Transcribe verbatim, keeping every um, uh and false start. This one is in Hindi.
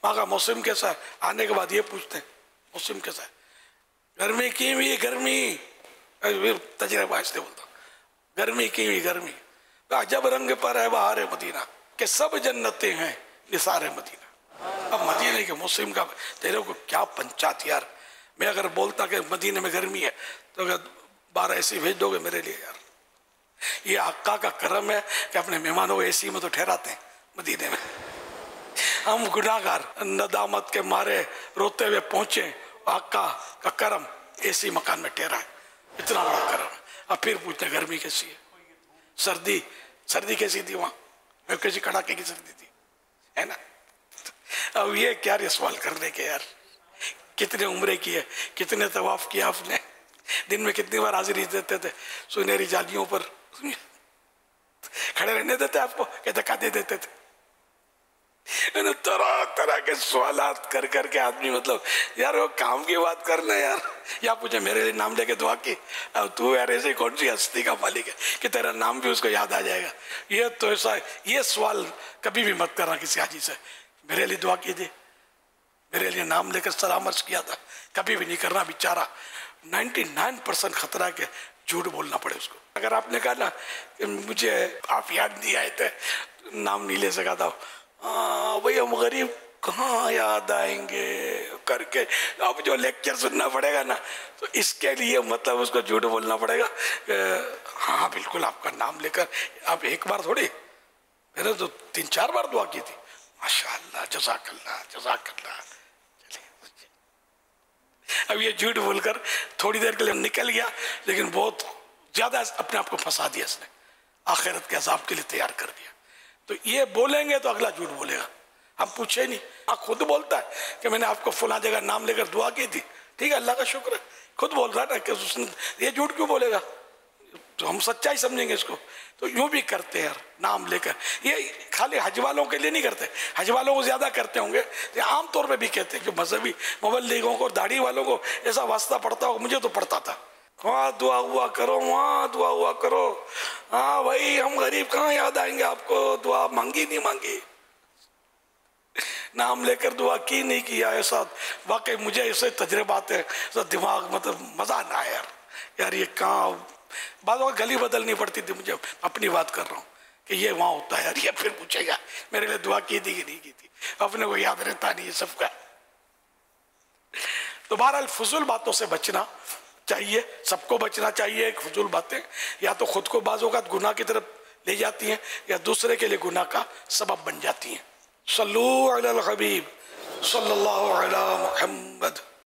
वहाँ का मौसम कैसा है, आने के बाद ये पूछते हैं मौसम कैसा है, गर्मी की हुई गर्मी, तजर्बा इसलिए बोलता हूँ, गर्मी की हुई गर्मी, अजब रंग पर है बहार मदीना, कि सब जन्नतें हैं निसार मदीना। अब मदीने के मौसम का तेरे को क्या पंचायत यार। मैं अगर बोलता कि मदीने में गर्मी है तो अगर बारह एसी भेज दोगे मेरे लिए यार। ये आका का करम है कि अपने मेहमानों को एसी में तो ठहराते हैं मदीने में। हम गुनाहगार नदामत के मारे रोते हुए पहुंचे, आका का करम एसी मकान में ठहरा है, इतना बड़ा करम है। अब फिर पूछते गर्मी कैसी है, सर्दी सर्दी कैसी थी वहाँ, मैं कैसी कड़ाके की सर्दी थी, है ना। अब ये क्या रे सवाल करने के यार। कितने उम्रे की है, कितने तवाफ किया आपने, दिन में कितनी बार हाजिरी देते थे सुनहरी जालियों पर, खड़े रहने देते आपको क्या धक्का दे देते थे। तरह तरह के सवालात कर कर के आदमी, मतलब यार वो काम की बात करना यार। या पूछे मेरे लिए नाम लेके दुआ की, अब तू यार ऐसे कौन सी हस्ती का मालिक है कि तेरा नाम भी उसको याद आ जाएगा। ये तो ऐसा, ये सवाल कभी भी मत करना किसी हाजी से, मेरे लिए दुआ की थी, मेरे लिए नाम लेकर सलाम अर्ज किया था, कभी भी नहीं करना। बेचारा निन्यानवे परसेंट खतरा के झूठ बोलना पड़े उसको। अगर आपने कहा ना कि मुझे आप याद नहीं आए थे, नाम नहीं ले सका था, हाँ भाई हम गरीब कहाँ याद आएंगे करके, अब जो लेक्चर सुनना पड़ेगा ना, तो इसके लिए मतलब उसको झूठ बोलना पड़ेगा। हाँ हाँ बिल्कुल आपका नाम लेकर, आप एक बार थोड़ी, मैंने तो तीन चार बार दुआ की थी, माशाअल्लाह जज़ाकल्लाह जज़ाकल्लाह। अब ये झूठ बोलकर थोड़ी देर के लिए निकल गया, लेकिन बहुत ज्यादा अपने आप को फंसा दिया इसने, आखिरत के अज़ाब के लिए तैयार कर दिया। तो ये बोलेंगे तो अगला झूठ बोलेगा, हम पूछे नहीं, आप खुद बोलता है कि मैंने आपको फला जगह नाम लेकर दुआ की थी, ठीक है अल्लाह का शुक्र है, खुद बोल रहा है ना कि उसने, ये झूठ क्यों बोलेगा, तो हम सच्चाई समझेंगे इसको। तो यूं भी करते हैं नाम लेकर, ये खाली हज वालों के लिए नहीं करते, हज वालों को ज्यादा करते होंगे, ये आम तौर पे भी कहते हैं कि मजहबी मुबल्लिगों को, दाढ़ी वालों को ऐसा वास्ता पड़ता हो, मुझे तो पड़ता था, वहाँ दुआ हुआ करो, वहाँ दुआ हुआ करो, हाँ भाई हम गरीब कहाँ याद आएंगे आपको, दुआ मांगी नहीं मांगी, नाम लेकर दुआ की नहीं किया, ऐसा वाकई मुझे ऐसे तजर्बात है, ऐसा दिमाग मतलब मजा ना आया यार। यार ये कहाँ बाद में गली बदलनी पड़ती थी मुझे, अपनी बात कर रहा हूँ कि ये वहाँ होता है यार, ये फिर पूछेगा मेरे लिए दुआ की थी कि नहीं की थी, अपने को याद रहता नहीं है सबका। तो बहरहाल फजूल बातों से बचना चाहिए, सबको बचना चाहिए। एक फजूल बातें या तो खुद को बाज़ औक़ात गुनाह की तरफ ले जाती हैं या दूसरे के लिए गुनाह का सबब बन जाती हैं। सल्लू अलल हबीब सल्लल्लाहु अलैहि मुहम्मद।